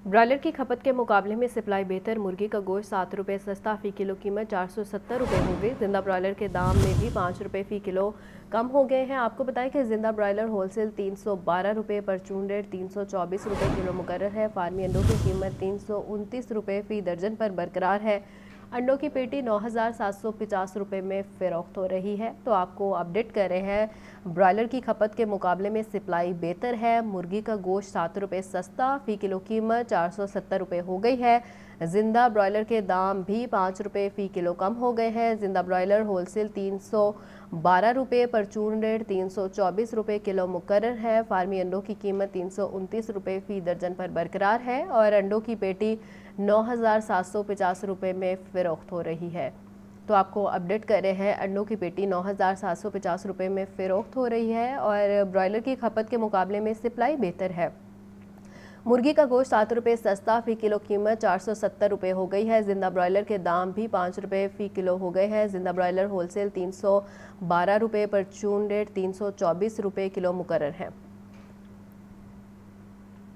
Broiler की खपत के मुकाबले में सप्लाई बेहतर। मुर्गी का गोश्त 7 रुपये सस्ता, फ़ी किलो कीमत 470 रुपये हो गई। जिंदा ब्रॉयलर के दाम में भी 5 रुपये फ़ी किलो कम हो गए हैं। आपको बताएं कि जिंदा ब्रॉयलर होलसेल 312 रुपये, परचून रेट 324 रुपये किलो मुकर्रर है। फार्मी अंडों की कीमत 329 रुपये फ़ी दर्जन पर बरकरार है। अंडों की पेटी 9,750 रुपये में फ़रोख्त हो रही है। तो आपको अपडेट कर रहे हैं, ब्रॉयलर की खपत के मुकाबले में सप्लाई बेहतर है। मुर्गी का गोश्त 7 रुपये सस्ता, फ़ी किलो कीमत 470 रुपये हो गई है। जिंदा ब्रॉयलर के दाम भी 5 रुपये फ़ी किलो कम हो गए हैं। जिंदा ब्रॉयलर होलसेल 312 रुपये, परचून रेट 324 रुपये किलो मुकर्रर है। फार्मी अंडों की कीमत 329 रुपये फ़ी दर्जन पर बरकरार है और अंडों की पेटी 9,750 रुपये में फ़रोख्त हो रही है। तो आपको अपडेट कर रहे हैं, अंडों की पेटी 9,750 रुपये में फ़रोख्त हो रही है और ब्रॉयलर की खपत के मुकाबले में सप्लाई बेहतर है। मुर्गी का गोश्त 7 रुपये सस्ता, फ़ी किलो कीमत 470 रुपये हो गई है। जिंदा ब्रॉयलर के दाम भी 5 रुपये फ़ी किलो हो गए हैं। जिंदा ब्रॉयलर होलसेल 312 रुपये, परचून रेट 324 रुपये किलो मुकर्रर है।